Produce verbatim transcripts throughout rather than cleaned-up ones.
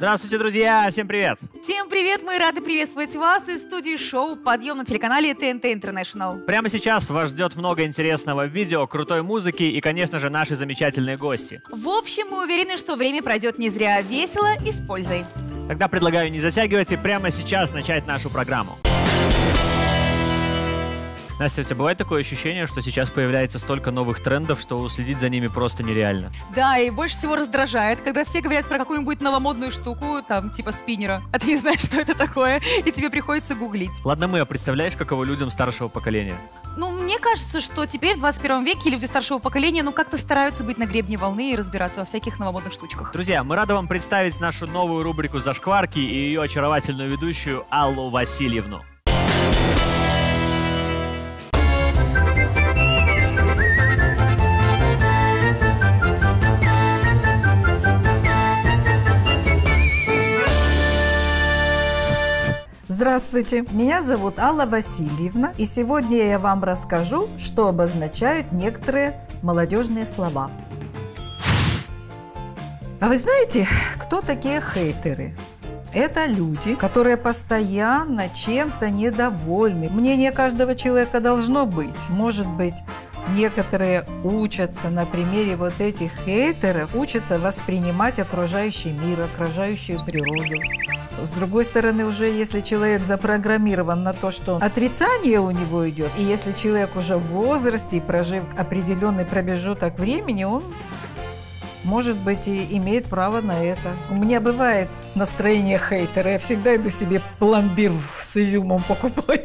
Здравствуйте, друзья! Всем привет! Всем привет! Мы рады приветствовать вас из студии шоу «Подъем» на телеканале тэ эн тэ International. Прямо сейчас вас ждет много интересного видео, крутой музыки и, конечно же, наши замечательные гости. В общем, мы уверены, что время пройдет не зря, весело и с пользой. Тогда предлагаю не затягивать и прямо сейчас начать нашу программу. Настя, у тебя бывает такое ощущение, что сейчас появляется столько новых трендов, что уследить за ними просто нереально? Да, и больше всего раздражает, когда все говорят про какую-нибудь новомодную штуку, там, типа спиннера, а ты не знаешь, что это такое, и тебе приходится гуглить. Ладно мы, а представляешь, каково людям старшего поколения? Ну, мне кажется, что теперь в двадцать первом веке люди старшего поколения, ну, как-то стараются быть на гребне волны и разбираться во всяких новомодных штучках. Друзья, мы рады вам представить нашу новую рубрику «Зашкварки» и ее очаровательную ведущую Аллу Васильевну. Здравствуйте, меня зовут Алла Васильевна, и сегодня я вам расскажу, что обозначают некоторые молодежные слова. А вы знаете, кто такие хейтеры? Это люди, которые постоянно чем-то недовольны. Мнение каждого человека должно быть. Может быть, некоторые учатся на примере вот этих хейтеров, учатся воспринимать окружающий мир, окружающую природу. С другой стороны, уже если человек запрограммирован на то, что отрицание у него идет, и если человек уже в возрасте, прожив определенный промежуток времени, он, может быть, и имеет право на это. У меня бывает настроение хейтера, я всегда иду себе пломбир с изюмом покупаю.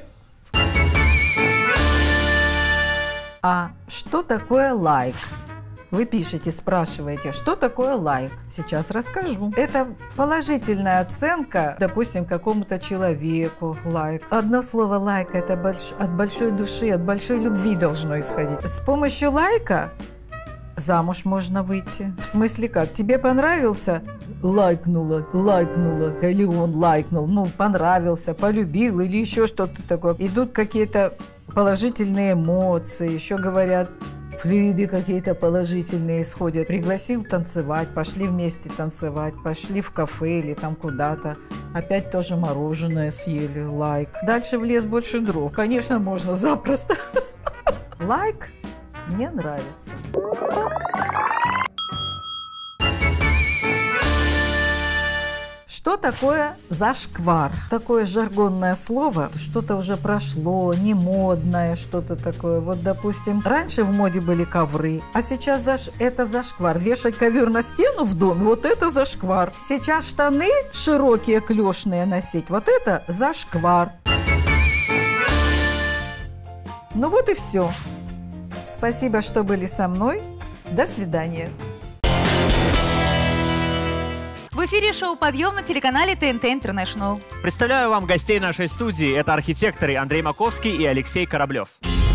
А что такое лайк? Вы пишете, спрашиваете, что такое лайк? Сейчас расскажу. Это положительная оценка, допустим, какому-то человеку лайк. Одно слово лайк – это больш... от большой души, от большой любви должно исходить. С помощью лайка замуж можно выйти. В смысле как? Тебе понравился? Лайкнула, лайкнула, или он лайкнул, ну, понравился, полюбил или еще что-то такое. Идут какие-то положительные эмоции, еще говорят, флюиды какие-то положительные исходят. Пригласил танцевать, пошли вместе танцевать, пошли в кафе или там куда-то. Опять тоже мороженое съели, лайк. Дальше в лес больше дров. Конечно, можно запросто. Лайк мне нравится. Что такое зашквар? Такое жаргонное слово, что-то уже прошло, не модное, что-то такое. Вот, допустим, раньше в моде были ковры, а сейчас заш... это зашквар. Вешать ковер на стену в доме, вот это зашквар. Сейчас штаны широкие, клешные носить, вот это зашквар. Ну вот и все. Спасибо, что были со мной. До свидания. В эфире шоу «Подъем» на телеканале тэ эн тэ International. Представляю вам гостей нашей студии. Это архитекторы Андрей Маковский и Алексей Кораблев.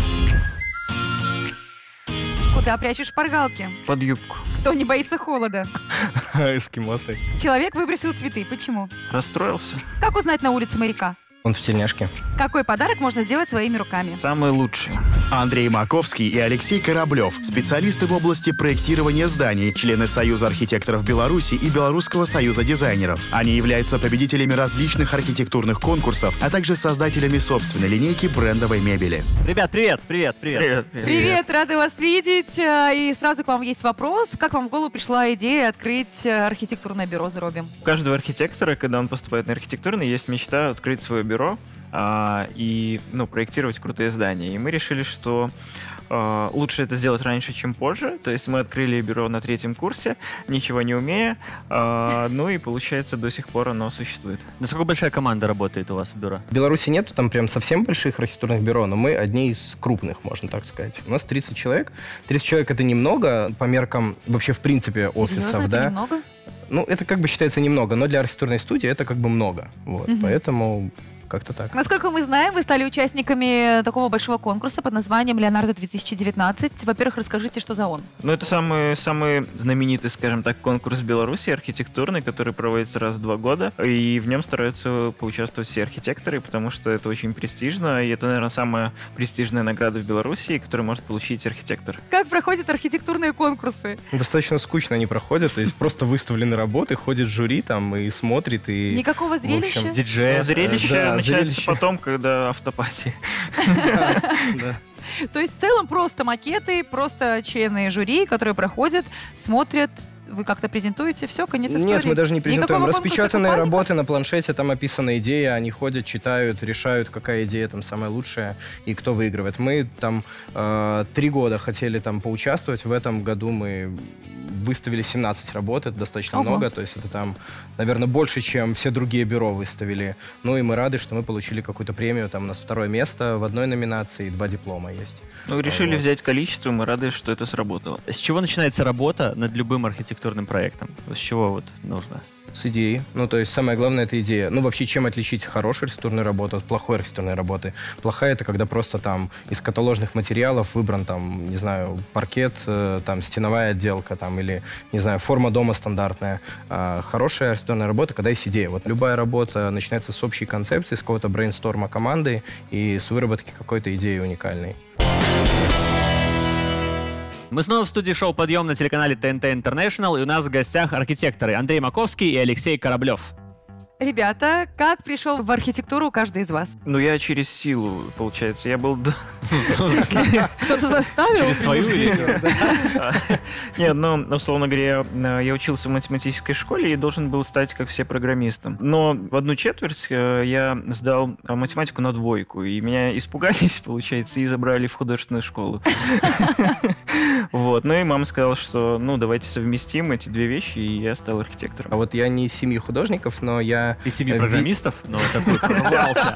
Куда прячешь шпаргалки? Под юбку. Кто не боится холода? Эскимосы. Человек выбросил цветы. Почему? Расстроился. Как узнать на улице моряка? Он в тельняшке. Какой подарок можно сделать своими руками? Самый лучший. Андрей Маковский и Алексей Кораблев, специалисты в области проектирования зданий, члены Союза архитекторов Беларуси и Белорусского союза дизайнеров. Они являются победителями различных архитектурных конкурсов, а также создателями собственной линейки брендовой мебели. Ребят, привет, привет, привет. Привет, привет. Привет, рады вас видеть. И сразу к вам есть вопрос. Как вам в голову пришла идея открыть архитектурное бюро «Заробим»? У каждого архитектора, когда он поступает на архитектурный, есть мечта открыть свое бюро а, и ну, проектировать крутые здания. И мы решили, что а, лучше это сделать раньше, чем позже. То есть мы открыли бюро на третьем курсе, ничего не умея. А, ну и получается, до сих пор оно существует. Насколько большая команда работает у вас в бюро? В Беларуси нету там прям совсем больших архитектурных бюро, но мы одни из крупных, можно так сказать. У нас тридцать человек. тридцать человек — это немного по меркам вообще в принципе офисов. Серьезно, да? это немного? Ну, это как бы считается немного, но для архитектурной студии это как бы много. Вот. Угу. Поэтому как-то так. Насколько мы знаем, вы стали участниками такого большого конкурса под названием «Леонардо-две тысячи девятнадцать». Во-первых, расскажите, что за он? Ну, это самый, самый знаменитый, скажем так, конкурс в Беларуси, архитектурный, который проводится раз в два года. И в нем стараются поучаствовать все архитекторы, потому что это очень престижно. И это, наверное, самая престижная награда в Беларуси, которую может получить архитектор. Как проходят архитектурные конкурсы? Достаточно скучно они проходят, то есть просто выставлены работы, ходит жюри там и смотрит. И, Никакого в общем, зрелища? Диджей. Зрелище да, начинается зрелище. потом, когда автопати. Да. То есть в целом просто макеты, просто члены жюри, которые проходят, смотрят, вы как-то презентуете, все, конец истории? Нет, мы даже не презентуем. Никакого конкурса Распечатанные купальников? работы на планшете, там описана идея, они ходят, читают, решают, какая идея там самая лучшая и кто выигрывает. Мы там э, три года хотели там поучаствовать, в этом году мы выставили семнадцать работ, это достаточно Ого. много, то есть это там, наверное, больше, чем все другие бюро выставили. Ну и мы рады, что мы получили какую-то премию, там у нас второе место в одной номинации, два диплома есть. Ну, решили Вот. взять количество, мы рады, что это сработало. С чего начинается работа над любым архитектурным проектом? С чего вот нужно? С идеей. Ну, то есть самое главное — это идея. Ну, вообще, чем отличить хорошую архитектурную работу от плохой архитектурной работы? Плохая — это когда просто там из каталожных материалов выбран там, не знаю, паркет, э, там, стеновая отделка, там, или, не знаю, форма дома стандартная. А хорошая архитектурная работа, когда есть идея. Вот любая работа начинается с общей концепции, с какого-то брейнсторма команды и с выработки какой-то идеи уникальной. Мы снова в студии шоу «Подъем» на телеканале тэ эн тэ International, и у нас в гостях архитекторы Андрей Маковский и Алексей Кораблев. Ребята, как пришел в архитектуру каждый из вас? Ну, я через силу, получается. Я был... Кто-то заставил? Через свою или... Нет, ну, условно говоря, я учился в математической школе и должен был стать, как все, программистом. Но в одну четверть я сдал математику на двойку, и меня испугались, получается, и забрали в художественную школу. Вот. Ну и мама сказала, что, ну, давайте совместим эти две вещи, и я стал архитектором. А вот я не из семьи художников, но я... Из семи Ви- программистов, но такой прорвался.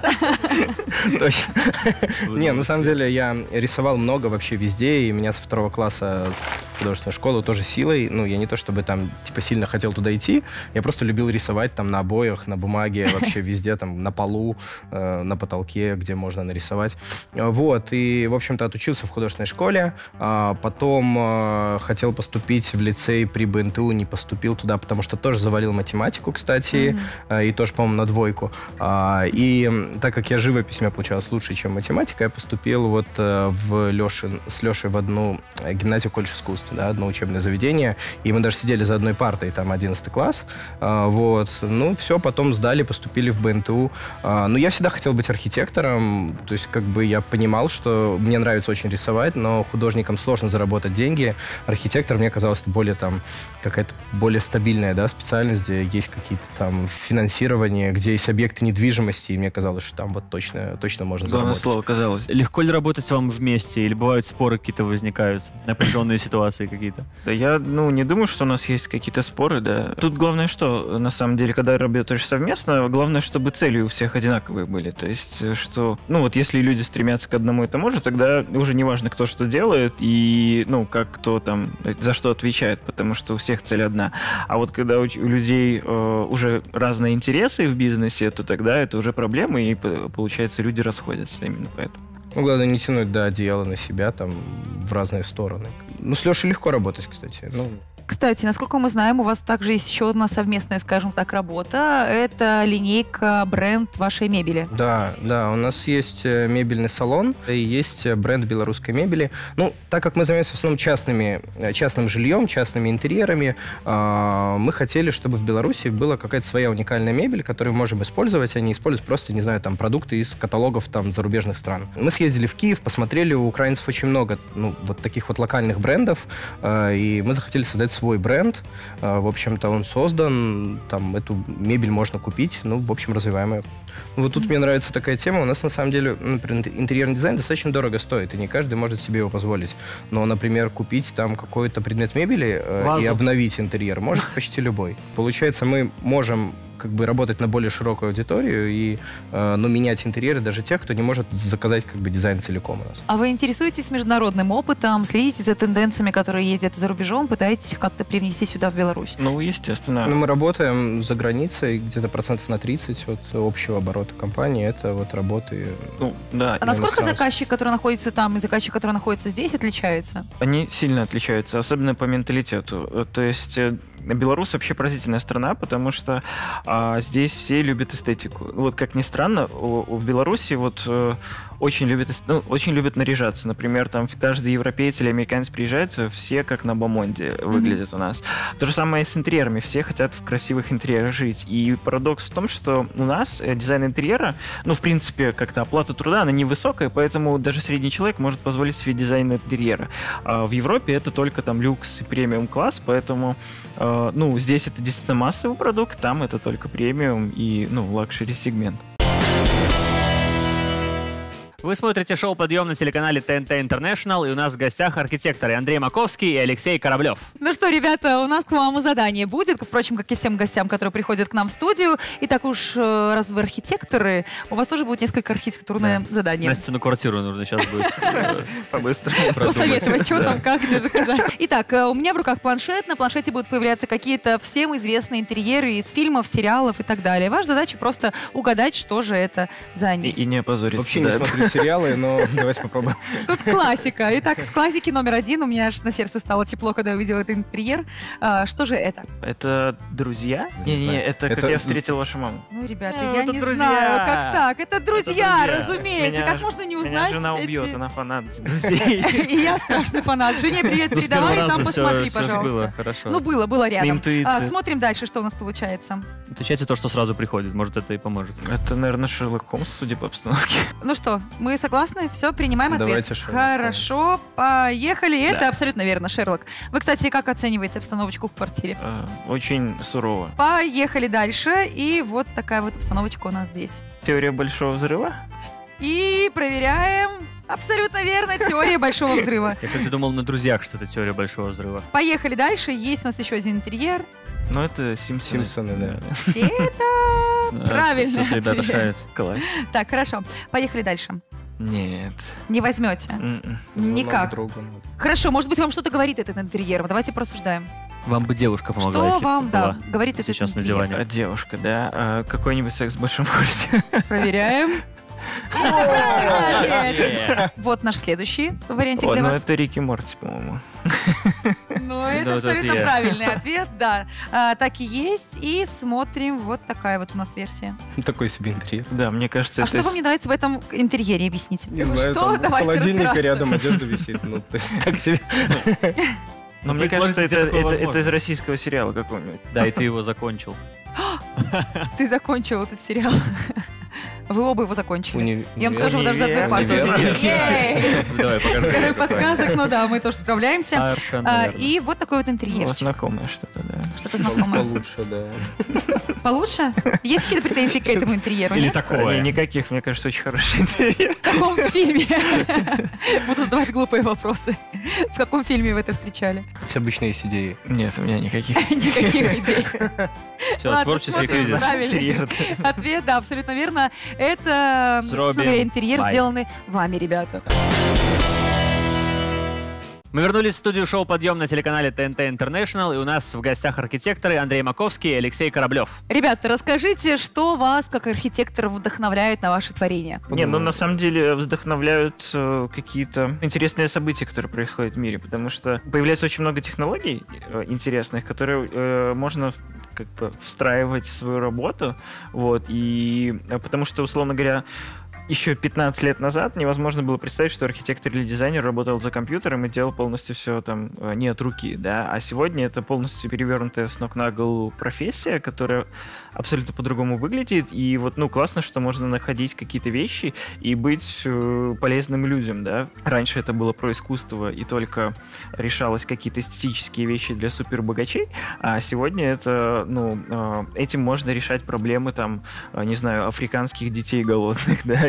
Точно. Не, на самом деле я рисовал много вообще везде, и меня со второго класса в художественную школу тоже силой. Ну, я не то чтобы там типа сильно хотел туда идти, я просто любил рисовать там на обоях, на бумаге, вообще везде, там на полу, э, на потолке, где можно нарисовать. Вот, и, в общем-то, отучился в художественной школе, а потом э, хотел поступить в лицей при бэ эн тэ у, не поступил туда, потому что тоже завалил математику, кстати, mm-hmm. и тоже, по-моему, на двойку. А, и так как я живопись, у меня получалось лучше, чем математика, я поступил вот э, в Лешин, с Лешей в одну гимназию колледж искусств, да, одно учебное заведение, и мы даже сидели за одной партой, там, одиннадцатый класс, а, вот. Ну, все, потом сдали, поступили в бэ эн тэ у. А, ну, я всегда хотел быть архитектором, то есть, как бы, я понимал, что мне нравится очень рисовать, но художникам сложно заработать деньги. Архитектор, мне казалось, более, там, какая-то более стабильная, да, специальность, где есть какие-то там финансирования, где есть объекты недвижимости, и мне казалось, что там вот точно, точно можно Главное заработать. слово казалось. Легко ли работать вам вместе? Или бывают споры какие-то возникают? Напряженные ситуации какие-то? Да я, ну, не думаю, что у нас есть какие-то споры, да. Тут главное что, на самом деле, когда работаешь совместно, главное, чтобы цели у всех одинаковые были. То есть, что, ну, вот если люди стремятся к одному и тому же, тогда уже не важно, кто что делает и, ну, как кто там, за что отвечает, потому что у всех цель одна. А вот когда у, у людей э, уже разные интересы в бизнесе, то тогда это уже проблемы, и, получается, люди расходятся именно поэтому. Ну, главное не тянуть, да, одеяло на себя, там, в разные стороны. Ну, с Лешей легко работать, кстати. Ну, Кстати, насколько мы знаем, у вас также есть еще одна совместная, скажем так, работа. Это линейка, бренд вашей мебели. да, да, у нас есть э, мебельный салон и есть э, бренд белорусской мебели. Ну, так как мы занимаемся в основном частными, э, частным жильем, частными интерьерами, э, мы хотели, чтобы в Беларуси была какая-то своя уникальная мебель, которую мы можем использовать, а не использовать просто, не знаю, там, продукты из каталогов там зарубежных стран. Мы съездили в Киев, посмотрели, у украинцев очень много, ну, вот таких вот локальных брендов, э, и мы захотели создать свой бренд. В общем-то, он создан, там эту мебель можно купить, ну, в общем, развиваем ее. Вот тут мне нравится такая тема. У нас, на самом деле, например, интерьерный дизайн достаточно дорого стоит, и не каждый может себе его позволить. Но, например, купить там какой-то предмет мебели э, и обновить интерьер может почти любой. Получается, мы можем как бы работать на более широкую аудиторию и, э, ну, менять интерьеры даже тех, кто не может заказать как бы дизайн целиком у нас. А вы интересуетесь международным опытом, следите за тенденциями, которые ездят за рубежом, пытаетесь их как-то привнести сюда, в Беларусь? Ну, естественно. Ну, мы работаем за границей, где-то процентов на тридцать от общего оборота компании. Это вот работы. Ну, да. А насколько иностранцев. заказчик, который находится там, и заказчик, который находится здесь, отличается? Они сильно отличаются, особенно по менталитету. То есть э, Беларусь вообще поразительная страна, потому что а, здесь все любят эстетику. Вот как ни странно, у, у- в Беларуси вот э, очень любят, эс- ну, очень любят наряжаться. Например, там каждый европеец или американец приезжает, э, все как на Бомонде выглядят у нас. То же самое и с интерьерами. Все хотят в красивых интерьерах жить. И парадокс в том, что у нас э, дизайн интерьера, ну, в принципе, как-то оплата труда, она невысокая, поэтому даже средний человек может позволить себе дизайн интерьера. А в Европе это только там люкс и премиум класс, поэтому, э, ну, здесь это действительно массовый продукт, там это только премиум и, ну, лакшери сегмент. Вы смотрите шоу «Подъем» на телеканале тэ эн тэ International, и у нас в гостях архитекторы Андрей Маковский и Алексей Кораблев. Ну что, ребята, у нас к вам задание будет, впрочем, как и всем гостям, которые приходят к нам в студию. И так уж, э, раз вы архитекторы, у вас тоже будет несколько архитектурное задание. Настя, на квартиру нужно сейчас будет. По-быстрому. Посоветовать, что Да. там, как, где заказать. Итак, э, у меня в руках планшет. На планшете будут появляться какие-то всем известные интерьеры из фильмов, сериалов и так далее. Ваша задача просто угадать, что же это за И, они. и не опозориться. Вообще не да. смотрю сериалы, но давайте попробуем. Тут классика. Итак, с классики номер один. У меня аж на сердце стало тепло, когда я увидела этот интерьер. А, что же это? Это друзья? Не Не-не-не, знаю. это как Это- я встретил вашу маму. Ну, ребята, Ну, я это не друзья. знаю, как так. Это друзья, друзья. разумеется. Меня Как ж- можно не узнать Меня жена эти- убьет, она фанат друзей. И я страшный фанат. Жене привет Ну, с первого передавай, и раза сам всё- посмотри, всё пожалуйста. было хорошо. Ну, было, было рядом. интуиция. А, смотрим дальше, что у нас получается. Отвечайте то, что сразу приходит, может, это и поможет. Это, наверное, Шерлок Холмс, судя по обстановке. Ну что, мы согласны? Все, принимаем ответ. Давайте Шерлок Хорошо, поехали. Это Да. абсолютно верно, Шерлок. Вы, кстати, как оцениваете обстановочку в квартире? Э, Очень сурово. Поехали дальше. И вот такая вот обстановочка у нас здесь. Теория Большого Взрыва? И проверяем. Абсолютно верно, теория Большого Взрыва. Я, кстати, думал на «Друзьях», что это теория Большого взрыва. Поехали дальше. Есть у нас еще один интерьер. Ну, это Симпсоны. Симпсоны, да. Это правильный Тут ребята ответ. шарят. Класс. Так, хорошо. Поехали дальше. Нет. Не возьмете. М-м. Никак. Друг другу. Хорошо, может быть, вам что-то говорит этот интерьер. Давайте просуждаем. Вам бы девушка помогла, Что если бы вам, да, была говорит этот сейчас на интерьер? диване. А девушка, да? А какой-нибудь секс в большом городе? Проверяем. Е. Вот наш следующий вариантик О, для ну вас. это Рик и Морти, по-моему. Ну, это Ну, тут абсолютно я. правильный ответ, да. А, так и есть. И смотрим, вот такая вот у нас версия. Такой себе интерьер. Да, мне кажется, А это... что вам не нравится в этом интерьере, объясните? Не знаю, Что? там Давайте холодильник разбираться. рядом, одежда висит. Ну, то есть так себе. Но Ну, мне кажется, предположите, это, такое это, возможно. это из российского сериала какого-нибудь. Да, и ты его закончил. Ты закончил этот сериал. Вы оба его закончили. Уни- Я вам скажу, вы даже за одной Универ, партией универ. сидели. Ей! Давай, покажи. Второй подсказок, ну да, мы тоже справляемся. Совершенно А, верно. И вот такой вот Ну, интерьер. знакомое что-то, да. Что-то знакомое. Получше, да. Получше? Есть какие-то претензии к этому интерьеру? Или нет? такое. Не- Никаких, мне кажется, очень хороший интерьер. В каком фильме? Буду задавать глупые вопросы. В каком фильме вы это встречали? Есть обычные есть идеи. Нет, у меня никаких. Никаких идей. Все, Ладно, творческий смотрим, кризис. правильно. Интерьер. Ответ, да, абсолютно верно. Это, С собственно Робби говоря, интерьер, Вай. сделанный вами, ребята. Мы вернулись в студию шоу «Подъем» на телеканале тэ эн тэ International, и у нас в гостях архитекторы Андрей Маковский и Алексей Кораблев. Ребята, расскажите, что вас, как архитекторов, вдохновляет на ваши творения? Не, ну на самом деле вдохновляют э, какие-то интересные события, которые происходят в мире, потому что появляется очень много технологий э, интересных, которые э, можно как бы встраивать в свою работу, вот, и э, потому что, условно говоря, еще пятнадцать лет назад невозможно было представить, что архитектор или дизайнер работал за компьютером и делал полностью все там э, не от руки, да, а сегодня это полностью перевернутая с ног на голову профессия, которая абсолютно по-другому выглядит, и вот, ну, классно, что можно находить какие-то вещи и быть э, полезным людям, да. Раньше это было про искусство, и только решалось какие-то эстетические вещи для супербогачей, а сегодня это, ну, э, этим можно решать проблемы, там, э, не знаю, африканских детей голодных, да,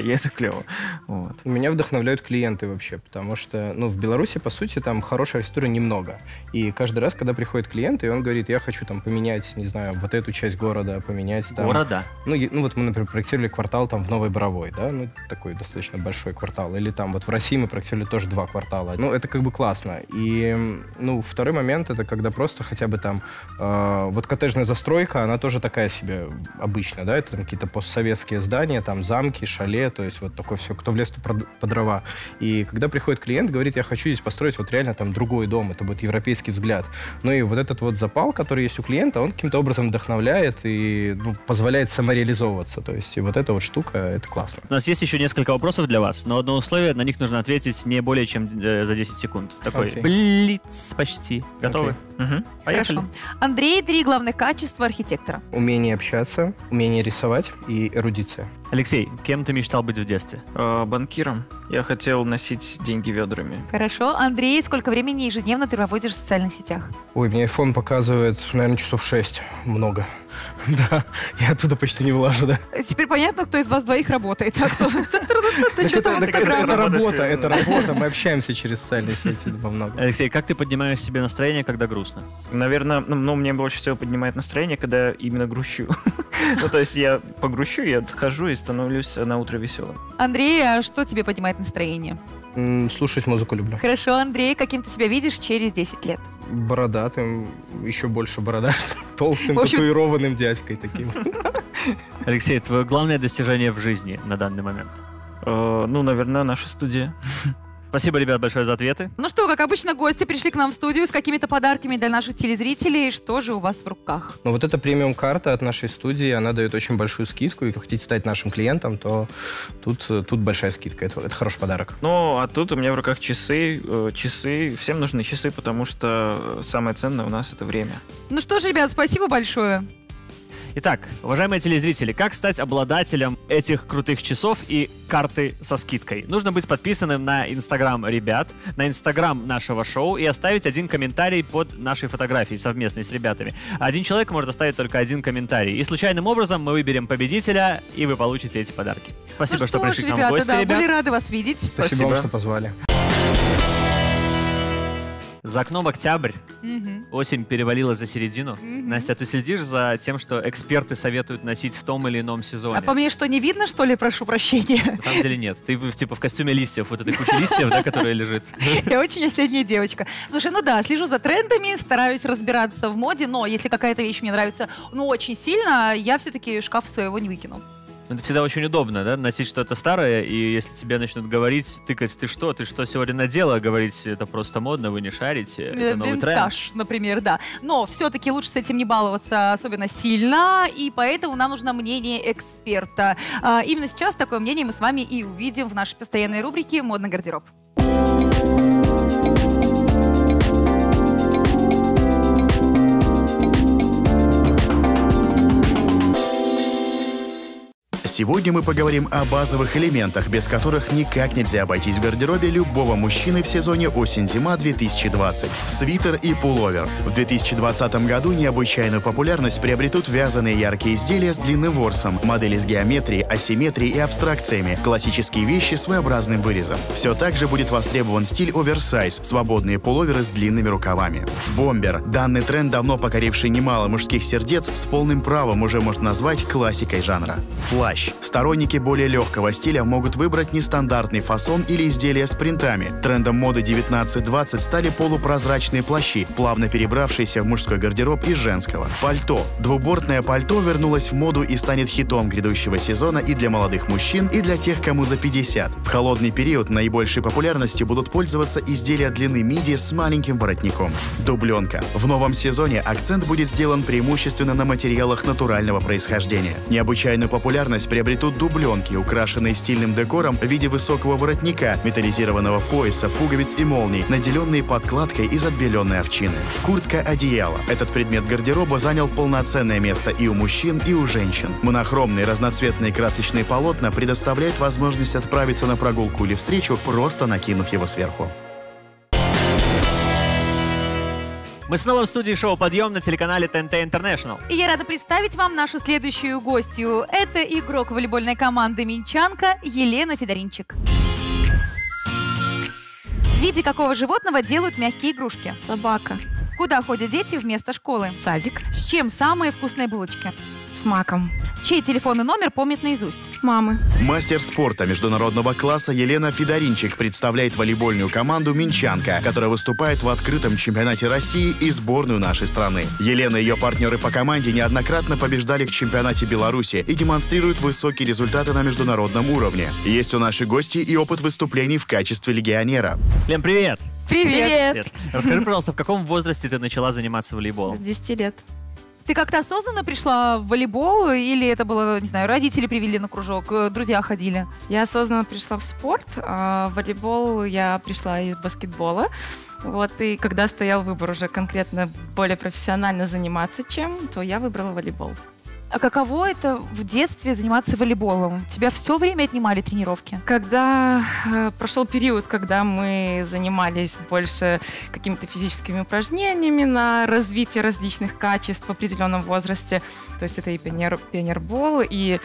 и это клево. Вот. Меня вдохновляют клиенты вообще, потому что, ну, в Беларуси, по сути, там хорошей архитектуры немного. И каждый раз, когда приходит клиент, и он говорит, я хочу там поменять, не знаю, вот эту часть города, поменять там... Города? Ну, е- ну, вот мы, например, проектировали квартал там в Новой Боровой, да, ну, такой достаточно большой квартал. Или там вот в России мы проектировали тоже два квартала. Ну, это как бы классно. И, ну, второй момент, это когда просто хотя бы там... Э, вот коттеджная застройка, она тоже такая себе обычная, да, это там какие-то постсоветские здания, там замки, шале, то есть вот такое все, кто в лес, то по дрова. И когда приходит клиент, говорит, я хочу здесь построить вот реально там другой дом, это будет европейский взгляд. Ну и вот этот вот запал, который есть у клиента, он каким-то образом вдохновляет и, ну, позволяет самореализовываться. То есть и вот эта вот штука, это классно. У нас есть еще несколько вопросов для вас, но одно условие, на них нужно ответить не более чем э, за десять секунд. Такой Окей. блиц почти. Готовы? Мгм. Поехали. Хорошо. Андрей, три главных качества архитектора. Умение общаться, умение рисовать и эрудиция. Алексей, кем ты мечтал быть в детстве? Э, банкиром. Я хотел носить деньги ведрами. Хорошо. Андрей, сколько времени ежедневно ты проводишь в социальных сетях? Ой, мне iPhone показывает, наверное, часов шесть. Много. Да, я оттуда почти не вылажу, да. Теперь понятно, кто из вас двоих работает, а кто... Ты Так что-то это, в так это- Инстаграме. это работа, Работа, это работа. Мы общаемся через социальные сети во многом. Алексей, как ты поднимаешь себе настроение, когда грустно? Наверное, ну, ну, мне больше всего поднимает настроение, когда именно грущу. Ну, то есть я погрущу, я отхожу и становлюсь на утро веселым. Андрей, а что тебе поднимает настроение? М, Слушать музыку люблю. Хорошо, Андрей, каким ты себя видишь через десять лет? Бородатым, еще больше бородатым, толстым, В общем- татуированным дядькой таким. Алексей, твое главное достижение в жизни на данный момент? Э, Ну, наверное, наша студия. Спасибо, ребят, большое за ответы. Ну что, как обычно, гости пришли к нам в студию с какими-то подарками для наших телезрителей. Что же у вас в руках? Но вот эта премиум-карта от нашей студии, она дает очень большую скидку. И если вы хотите стать нашим клиентом, то тут, тут большая скидка. Это, это хороший подарок. Ну, а тут у меня в руках часы. Э, Часы. Всем нужны часы, потому что самое ценное у нас — это время. Ну что ж, ребят, спасибо большое. Итак, уважаемые телезрители, как стать обладателем этих крутых часов и карты со скидкой? Нужно быть подписанным на Инстаграм ребят, на Инстаграм нашего шоу и оставить один комментарий под нашей фотографией совместной с ребятами. Один человек может оставить только один комментарий. И случайным образом мы выберем победителя, и вы получите эти подарки. Спасибо, ну что, что пришли ж, к нам ребята, в гости, да, ребят. были рады вас видеть. Спасибо, Спасибо. вам, что позвали. За окном октябрь, Мгм. осень перевалила за середину. Мгм. Настя, ты следишь за тем, что эксперты советуют носить в том или ином сезоне? А по мне что, не видно, что ли? Прошу прощения. На самом деле нет. Ты в- типа в костюме листьев, вот этой кучи листьев, да, которая лежит. Я очень осенняя девочка. Слушай, ну да, слежу за трендами, стараюсь разбираться в моде, но если какая-то вещь мне нравится, ну, очень сильно, я все-таки шкаф своего не выкину. Ну, это всегда очень удобно, да, носить что-то старое, и если тебе начнут говорить, тыкать, ты что, ты что сегодня надела, говорить, это просто модно, вы не шарите, это новый тренд. Винтаж, например, да. Но все-таки лучше с этим не баловаться особенно сильно, и поэтому нам нужно мнение эксперта. А, именно сейчас такое мнение мы с вами и увидим в нашей постоянной рубрике «Модный гардероб». Сегодня мы поговорим о базовых элементах, без которых никак нельзя обойтись в гардеробе любого мужчины в сезоне осень-зима две тысячи двадцать. Свитер и пуловер. В две тысячи двадцатом году необычайную популярность приобретут вязаные яркие изделия с длинным ворсом, модели с геометрией, асимметрией и абстракциями, классические вещи с V-образным вырезом. Все так же будет востребован стиль оверсайз, свободные пуловеры с длинными рукавами. Бомбер. Данный тренд, давно покоривший немало мужских сердец, с полным правом уже можно назвать классикой жанра. Плащ. Сторонники более легкого стиля могут выбрать нестандартный фасон или изделия с принтами. Трендом моды девятнадцать двадцать стали полупрозрачные плащи, плавно перебравшиеся в мужской гардероб из женского. Пальто. Двубортное пальто вернулось в моду и станет хитом грядущего сезона и для молодых мужчин, и для тех, кому за пятьдесят. В холодный период наибольшей популярностью будут пользоваться изделия длины миди с маленьким воротником. Дубленка. В новом сезоне акцент будет сделан преимущественно на материалах натурального происхождения. Необычайную популярность приобретут дубленки, украшенные стильным декором в виде высокого воротника, металлизированного пояса, пуговиц и молний, наделенные подкладкой из отбеленной овчины. Куртка-одеяло. Этот предмет гардероба занял полноценное место и у мужчин, и у женщин. Монохромные разноцветные красочные полотна предоставляют возможность отправиться на прогулку или встречу, просто накинув его сверху. Мы снова в студии шоу «Подъем» на телеканале ТНТ Интернешнл. И я рада представить вам нашу следующую гостью. Это игрок волейбольной команды «Минчанка» Елена Федоринчик. В виде какого животного делают мягкие игрушки? Собака. Куда ходят дети вместо школы? Садик. С чем самые вкусные булочки? С маком. Чей телефонный номер помнит наизусть? Мамы. Мастер спорта международного класса Елена Федоринчик представляет волейбольную команду «Минчанка», которая выступает в открытом чемпионате России и сборную нашей страны. Елена и ее партнеры по команде неоднократно побеждали в чемпионате Беларуси и демонстрируют высокие результаты на международном уровне. Есть у нашей гости и опыт выступлений в качестве легионера. Лен, привет! Привет! Привет! Расскажи, пожалуйста, в каком возрасте ты начала заниматься волейболом? С десяти лет. Ты как-то осознанно пришла в волейбол, или это было, не знаю, родители привели на кружок, друзья ходили? Я осознанно пришла в спорт, а в волейбол я пришла из баскетбола. Вот, и когда стоял выбор уже конкретно более профессионально заниматься чем, то я выбрала волейбол. А каково это в детстве заниматься волейболом? Тебя все время отнимали тренировки? Когда э, прошел период, когда мы занимались больше какими-то физическими упражнениями на развитие различных качеств в определенном возрасте, то есть это и пионер, пионербол, и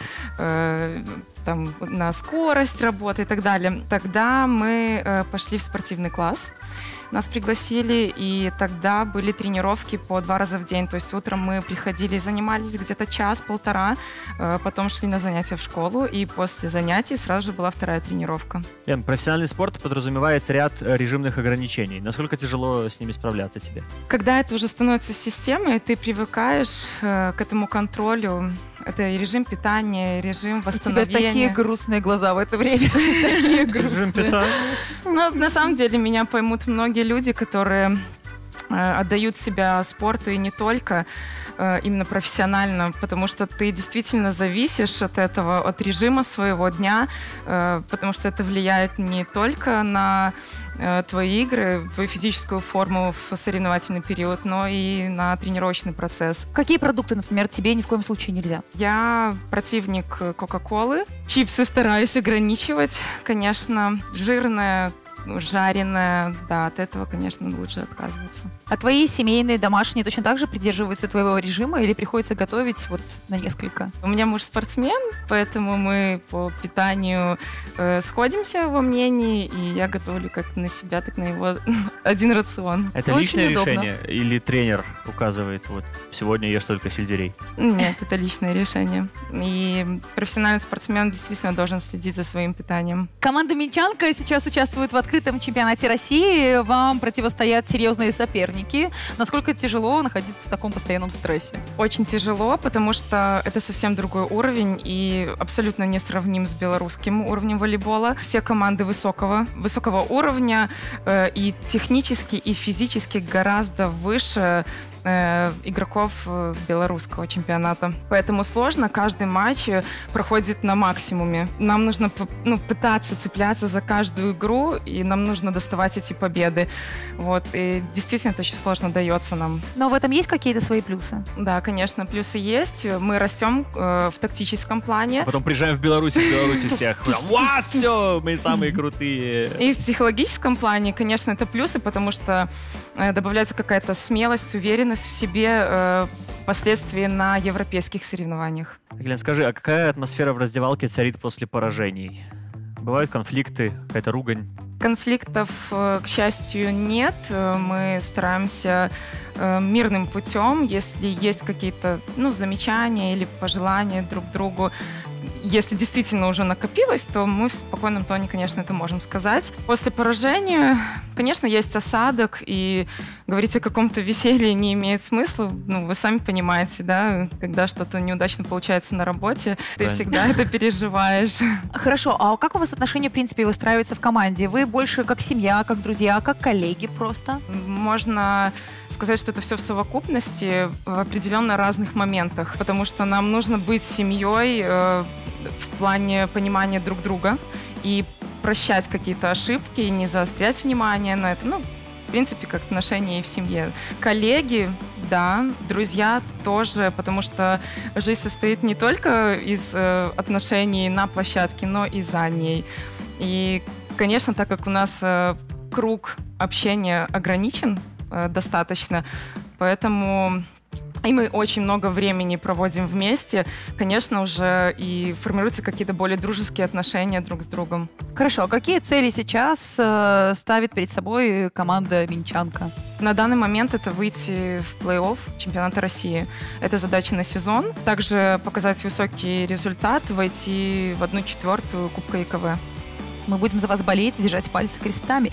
э, там, на скорость работы и так далее, тогда мы э, пошли в спортивный класс. Нас пригласили, и тогда были тренировки по два раза в день. То есть утром мы приходили и занимались где-то час-полтора, потом шли на занятия в школу, и после занятий сразу же была вторая тренировка. Лен, профессиональный спорт подразумевает ряд режимных ограничений. Насколько тяжело с ними справляться тебе? Когда это уже становится системой, ты привыкаешь к этому контролю. Это и режим питания, и режим восстановления. У тебя такие грустные глаза в это время. Такие грустные. Ну, на самом деле, меня поймут многие люди, которые отдают себя спорту и не только, именно профессионально, потому что ты действительно зависишь от этого, от режима своего дня, потому что это влияет не только на твои игры, твою физическую форму в соревновательный период, но и на тренировочный процесс. Какие продукты, например, тебе ни в коем случае нельзя? Я противник Кока-Колы. Чипсы стараюсь ограничивать. Конечно, жирное, жареное, да, от этого, конечно, лучше отказываться. А твои семейные, домашние точно так же придерживаются твоего режима или приходится готовить вот на несколько? У меня муж спортсмен, поэтому мы по питанию э, сходимся во мнении, и я готовлю как на себя, так на его один рацион. Это Очень личное удобно. решение или тренер указывает, вот, сегодня ешь только сельдерей? Нет, это личное решение. И профессиональный спортсмен действительно должен следить за своим питанием. Команда «Минчанка» сейчас участвует в открытом чемпионате России. Вам противостоят серьезные соперники. Насколько тяжело находиться в таком постоянном стрессе? Очень тяжело, потому что это совсем другой уровень и абсолютно не сравним с белорусским уровнем волейбола. Все команды высокого, высокого уровня э, и технически, и физически гораздо выше э, игроков э, белорусского чемпионата. Поэтому сложно, каждый матч проходит на максимуме. Нам нужно ну, пытаться цепляться за каждую игру, и нам нужно доставать эти победы. Вот. И действительно это очень сложно дается нам. Но в этом есть какие-то свои плюсы? Да, конечно, плюсы есть. Мы растем э, в тактическом плане. А потом приезжаем в Беларусь, в Беларуси всех. Вот, все, мы самые крутые. И в психологическом плане, конечно, это плюсы, потому что э, добавляется какая-то смелость, уверенность в себе э, впоследствии на европейских соревнованиях. Елена, скажи, а какая атмосфера в раздевалке царит после поражений? Бывают конфликты, какая-то ругань? Конфликтов, к счастью, нет. Мы стараемся мирным путем, если есть какие-то ну, замечания или пожелания друг другу. Если действительно уже накопилось, то мы в спокойном тоне, конечно, это можем сказать. После поражения, конечно, есть осадок, и говорить о каком-то веселье не имеет смысла. Ну, вы сами понимаете, да, когда что-то неудачно получается на работе, ты всегда это переживаешь. Хорошо, а как у вас отношения, в принципе, выстраиваются в команде? Вы больше как семья, как друзья, как коллеги просто? Можно сказать, что это все в совокупности в определенно разных моментах, потому что нам нужно быть семьей э, в плане понимания друг друга и прощать какие-то ошибки, и не заострять внимание на это. Ну, в принципе, как отношения и в семье. Коллеги, да, друзья тоже, потому что жизнь состоит не только из э, отношений на площадке, но и за ней. И, конечно, так как у нас э, круг общения ограничен, э, достаточно. Поэтому... И мы очень много времени проводим вместе. Конечно, уже и формируются какие-то более дружеские отношения друг с другом. Хорошо, а какие цели сейчас э, ставит перед собой команда «Минчанка»? На данный момент это выйти в плей-офф чемпионата России. Это задача на сезон. Также показать высокий результат, войти в одну четвертую Кубка ИКВ. Мы будем за вас болеть и держать пальцы крестами.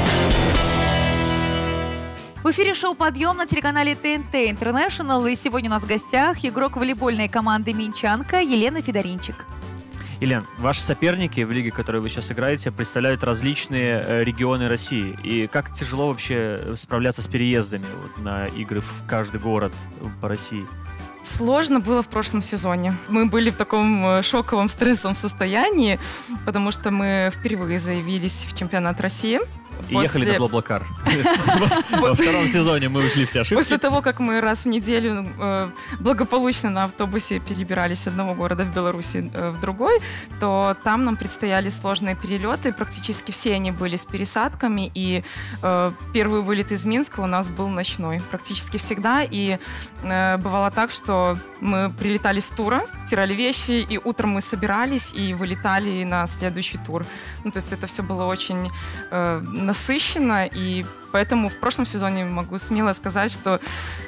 В эфире шоу «Подъем» на телеканале тэ эн тэ International. И сегодня у нас в гостях игрок волейбольной команды «Минчанка» Елена Федоринчик. Елена, ваши соперники в лиге, в которой вы сейчас играете, представляют различные э, регионы России. И как тяжело вообще справляться с переездами вот, на игры в каждый город по России? Сложно было в прошлом сезоне. Мы были в таком шоковом, стрессовом состоянии, потому что мы впервые заявились в чемпионат России. И после... ехали на Блаблакар. Во втором сезоне мы ушли все ошибки. После того, как мы раз в неделю э, благополучно на автобусе перебирались с одного города в Беларуси э, в другой, то там нам предстояли сложные перелеты. Практически все они были с пересадками. И э, первый вылет из Минска у нас был ночной. Практически всегда. И э, бывало так, что мы прилетали с тура, стирали вещи, и утром мы собирались и вылетали на следующий тур. Ну, то есть это все было очень... Э, насыщенно, и поэтому в прошлом сезоне могу смело сказать, что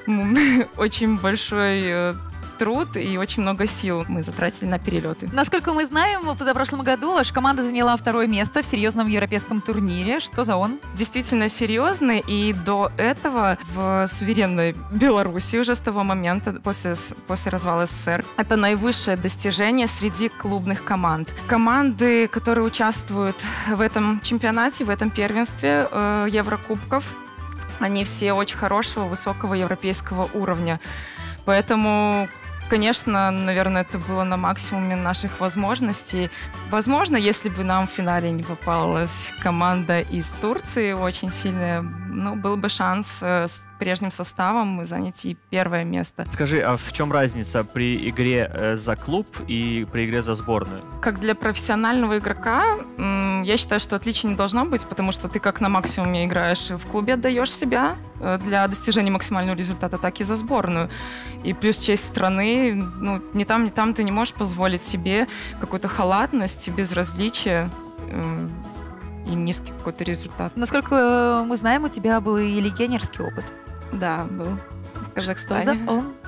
очень большой труд и очень много сил мы затратили на перелеты. Насколько мы знаем, в позапрошлом году ваша команда заняла второе место в серьезном европейском турнире. Что за он? Действительно серьезный, и до этого в суверенной Беларуси уже с того момента, после, после развала СССР, это наивысшее достижение среди клубных команд. Команды, которые участвуют в этом чемпионате, в этом первенстве э, Еврокубков, они все очень хорошего, высокого европейского уровня. Поэтому... Конечно, наверное, это было на максимуме наших возможностей. Возможно, если бы нам в финале не попалась команда из Турции очень сильная, ну, был бы шанс с прежним составом занять и первое место. Скажи, а в чем разница при игре за клуб и при игре за сборную? Как для профессионального игрока, я считаю, что отличий не должно быть, потому что ты как на максимуме играешь в клубе, отдаешь себя для достижения максимального результата, так и за сборную. И плюс честь страны, ну, ни там, ни там ты не можешь позволить себе какую-то халатность, безразличие и низкий какой-то результат. Насколько мы знаем, у тебя был и легионерский опыт. Да, был в Казахстане. Что за он?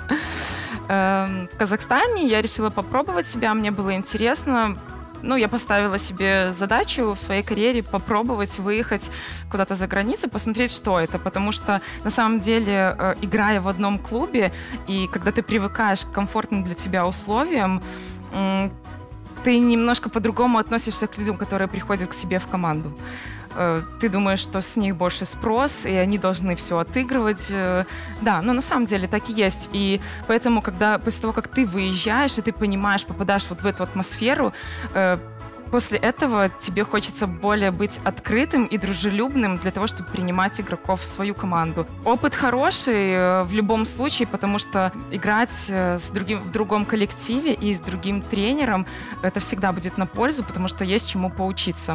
В Казахстане я решила попробовать себя, мне было интересно. Ну, я поставила себе задачу в своей карьере попробовать выехать куда-то за границу, посмотреть, что это. Потому что, на самом деле, играя в одном клубе, и когда ты привыкаешь к комфортным для тебя условиям, ты немножко по-другому относишься к людям, которые приходят к тебе в команду. Ты думаешь, что с них больше спрос, и они должны все отыгрывать. Да, но на самом деле так и есть. И поэтому, когда после того, как ты выезжаешь, и ты понимаешь, попадаешь вот в эту атмосферу, после этого тебе хочется более быть открытым и дружелюбным для того, чтобы принимать игроков в свою команду. Опыт хороший в любом случае, потому что играть с другим, в другом коллективе и с другим тренером, это всегда будет на пользу, потому что есть чему поучиться.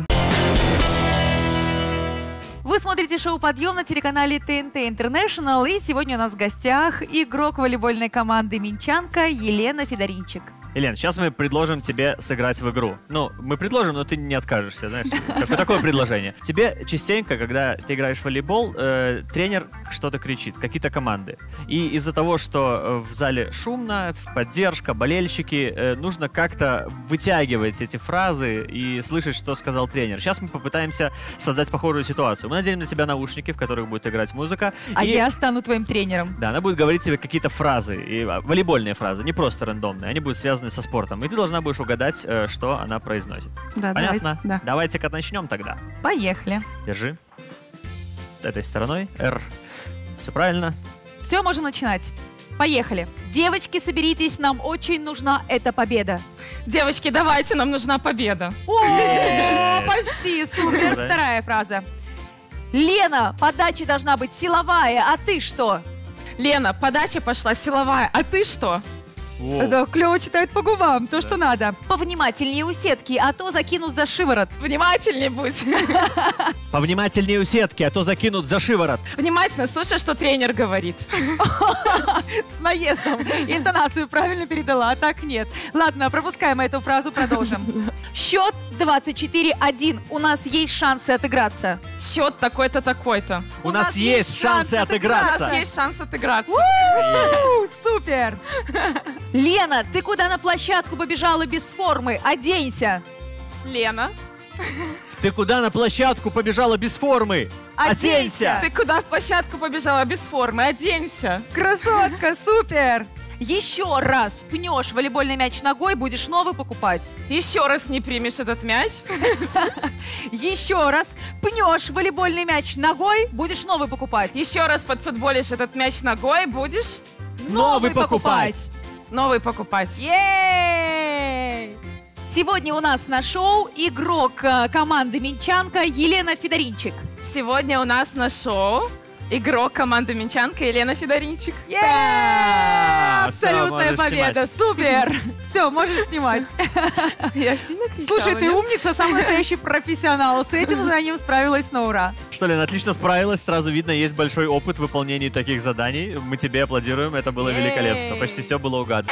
Вы смотрите шоу «Подъем» на телеканале тэ эн тэ International, и сегодня у нас в гостях игрок волейбольной команды «Минчанка» Елена Федоринчик. Елена, сейчас мы предложим тебе сыграть в игру. Ну, мы предложим, но ты не откажешься, знаешь. Какое такое предложение? Тебе частенько, когда ты играешь в волейбол, э, тренер что-то кричит, какие-то команды. И из-за того, что в зале шумно, поддержка, болельщики, э, нужно как-то вытягивать эти фразы и слышать, что сказал тренер. Сейчас мы попытаемся создать похожую ситуацию. Мы наденем на тебя наушники, в которых будет играть музыка. А и... я стану твоим тренером. Да, она будет говорить тебе какие-то фразы, и, волейбольные фразы, не просто рандомные. Они будут связаны со спортом. И ты должна будешь угадать, что она произносит. Да, понятно? Давайте, да. Давайте-ка начнем тогда. Поехали. Держи. Этой стороной. R. Все правильно. Все, можем начинать. Поехали. Девочки, соберитесь, нам очень нужна эта победа. Девочки, давайте, нам нужна победа. О, почти, супер. Вторая фраза. Лена, подача должна быть силовая, а ты что? Лена, подача пошла силовая, а ты что? Воу. Да, клево читает по губам, то, что надо. Повнимательнее у сетки, а то закинут за шиворот. Внимательнее будь. Повнимательнее у сетки, а то закинут за шиворот. Внимательно слушай, что тренер говорит. С наездом. Интонацию правильно передала, а так нет. Ладно, пропускаем эту фразу, продолжим. Счет двадцать четыре один. У нас есть шансы отыграться. Счет такой-то, такой-то. У нас есть шансы У отыграться. нас есть шанс отыграться. У, Супер! Лена, ты куда на площадку побежала без формы? Оденься. Лена, Ты куда на площадку побежала без формы? Оденься. ты куда в площадку побежала без формы? Оденься. Красотка, супер! Еще раз пнешь волейбольный мяч ногой, будешь новый покупать. Еще раз не примешь этот мяч. Еще раз пнешь волейбольный мяч ногой, будешь новый покупать. Еще раз подфутболишь этот мяч ногой, будешь Новый покупать. новый покупать. Ей! Сегодня у нас на шоу игрок э, команды Минчанка Елена Федоринчик. Сегодня у нас на шоу игрок команды Минчанка Елена Федоринчик. Е! Да, всё, Абсолютная можешь победа, супер! Все, можешь снимать. Я сильно кричала, Слушай, ты нет? умница, самый настоящий профессионал. С этим заданием справилась на ура. Что, Лен, отлично справилась. Сразу видно, есть большой опыт в выполнении таких заданий. Мы тебе аплодируем, это было Ей! великолепно. Почти все было угадано.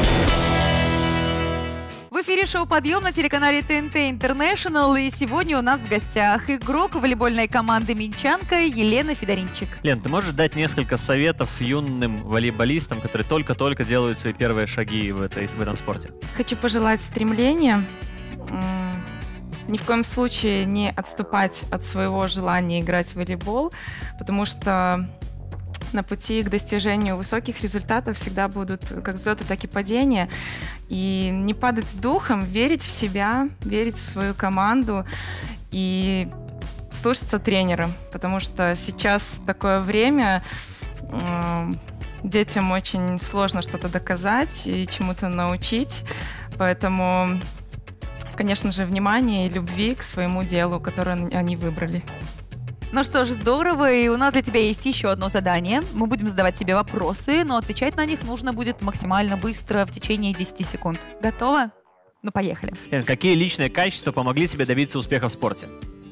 В эфире шоу «Подъем» на телеканале тэ эн тэ International. И сегодня у нас в гостях игрок волейбольной команды Минчанка Елена Федоринчик. Лен, ты можешь дать несколько советов юным волейболистам, которые только-только делают свои первые шаги в, этой, в этом спорте? Хочу пожелать стремления. М, Ни в коем случае не отступать от своего желания играть в волейбол, потому что на пути к достижению высоких результатов всегда будут как взлеты, так и падения. И не падать духом, верить в себя, верить в свою команду и слушаться тренера, потому что сейчас такое время, э, детям очень сложно что-то доказать и чему-то научить, поэтому, конечно же, внимание и любви к своему делу, которое они выбрали. Ну что ж, здорово, и у нас для тебя есть еще одно задание. Мы будем задавать тебе вопросы, но отвечать на них нужно будет максимально быстро, в течение десяти секунд. Готова? Ну, поехали. Лен, какие личные качества помогли тебе добиться успеха в спорте?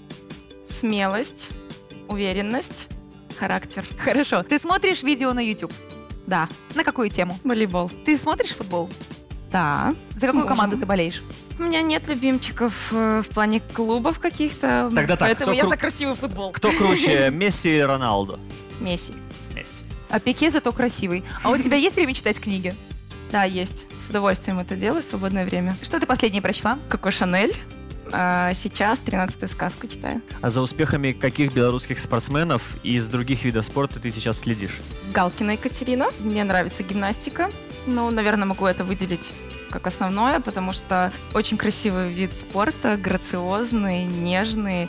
Смелость, уверенность, характер. Хорошо. Ты смотришь видео на YouTube? Да, На какую тему? волейбол. Ты смотришь футбол? Да. За какую Можем. команду ты болеешь? У меня нет любимчиков э, в плане клубов каких-то, Тогда так, поэтому кто я кру- за красивый футбол. Кто круче, Месси или Роналдо? Месси. Месси. А Пике зато красивый. А у тебя есть время читать книги? Да, есть. С удовольствием это делаю в свободное время. Что ты последнее прочла? Коко Шанель. А сейчас тринадцатую сказку читаю. А за успехами каких белорусских спортсменов из других видов спорта ты сейчас следишь? Галкина Екатерина. Мне нравится гимнастика. Ну, наверное, могу это выделить как основное, потому что очень красивый вид спорта, грациозный, нежный.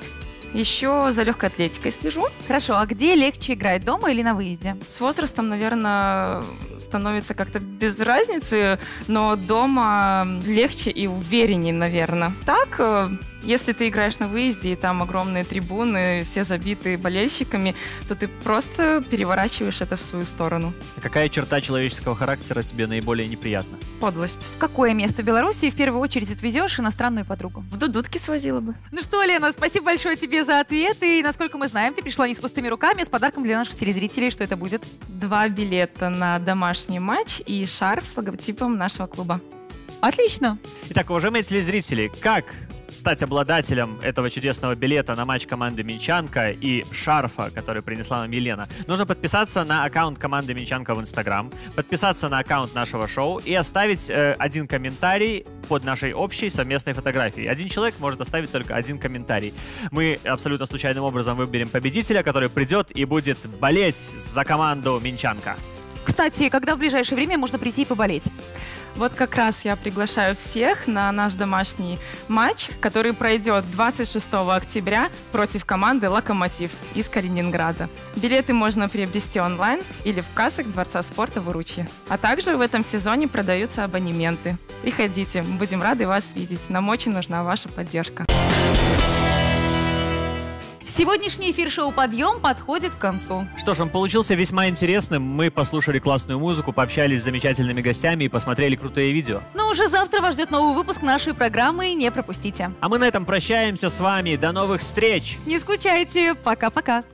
Еще за легкой атлетикой слежу. Хорошо, а где легче играть, дома или на выезде? С возрастом, наверное, становится как-то без разницы, но дома легче и увереннее, наверное. Так, э, если ты играешь на выезде, и там огромные трибуны, все забиты болельщиками, то ты просто переворачиваешь это в свою сторону. А какая черта человеческого характера тебе наиболее неприятна? Подлость. В какое место в Беларуси в первую очередь отвезешь иностранную подругу? В дудутки свозила бы. Ну что, Лена, спасибо большое тебе за ответы. И, насколько мы знаем, ты пришла не с пустыми руками, а с подарком для наших телезрителей. Что это будет? Два билета на домашний матч и шарф с логотипом нашего клуба. Отлично. Итак, уважаемые телезрители, как стать обладателем этого чудесного билета на матч команды Минчанка и шарфа, который принесла нам Елена, нужно подписаться на аккаунт команды Минчанка в Инстаграм, подписаться на аккаунт нашего шоу и оставить э, один комментарий под нашей общей совместной фотографией. Один человек может оставить только один комментарий. Мы абсолютно случайным образом выберем победителя, который придет и будет болеть за команду Минчанка. Кстати, когда в ближайшее время можно прийти и поболеть? Вот как раз я приглашаю всех на наш домашний матч, который пройдет двадцать шестого октября против команды «Локомотив» из Калининграда. Билеты можно приобрести онлайн или в кассах Дворца спорта в Уручье. А также в этом сезоне продаются абонементы. Приходите, мы будем рады вас видеть. Нам очень нужна ваша поддержка. Сегодняшний эфир шоу «Подъем» подходит к концу. Что ж, он получился весьма интересным. Мы послушали классную музыку, пообщались с замечательными гостями и посмотрели крутые видео. Но уже завтра вас ждет новый выпуск нашей программы, не пропустите. А мы на этом прощаемся с вами. До новых встреч! Не скучайте, пока-пока.